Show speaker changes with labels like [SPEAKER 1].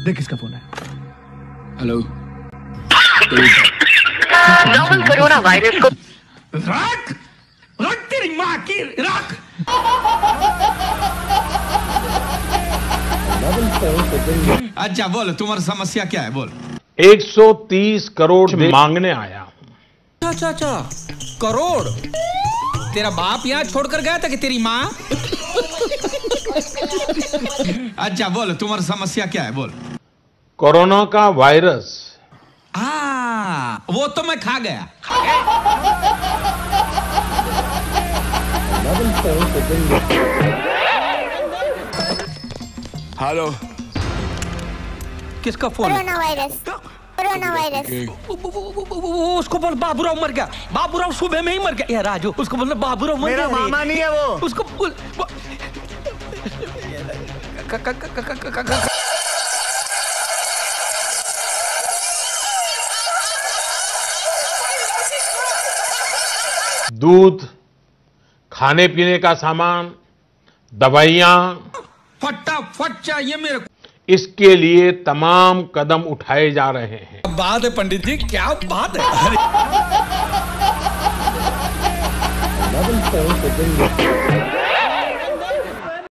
[SPEAKER 1] देख किसका फोन है।
[SPEAKER 2] हेलो।
[SPEAKER 3] नोवल कोरोना वायरस को
[SPEAKER 1] रख रख तेरी माँ की रख।
[SPEAKER 2] अच्छा बोल, तुम्हारी समस्या क्या है? बोल।
[SPEAKER 4] 130 करोड़ मांगने आया हूं।
[SPEAKER 2] अच्छा करोड़? तेरा बाप यहाँ छोड़कर गया था कि तेरी माँ? अच्छा बोल, तुम्हारी समस्या क्या है? बोल।
[SPEAKER 4] कोरोना का वायरस।
[SPEAKER 2] वो तो मैं खा गया।
[SPEAKER 5] हेलो।
[SPEAKER 2] किसका फोन है?
[SPEAKER 6] Corona virus.
[SPEAKER 2] उसको बोल बाबूराव मर गया। बाबूराव सुबह में ही मर गया। यार राजू, उसको बोलना बाबूराव मर गया।
[SPEAKER 5] मेरा मामा नहीं है वो।
[SPEAKER 2] उसको बोल।
[SPEAKER 4] दूध, खाने पीने का सामान, दवाइयां,
[SPEAKER 2] फटाफट चाहिए मेरे को।
[SPEAKER 4] इसके लिए तमाम कदम उठाए जा रहे हैं।
[SPEAKER 2] बात है पंडित जी, क्या बात है?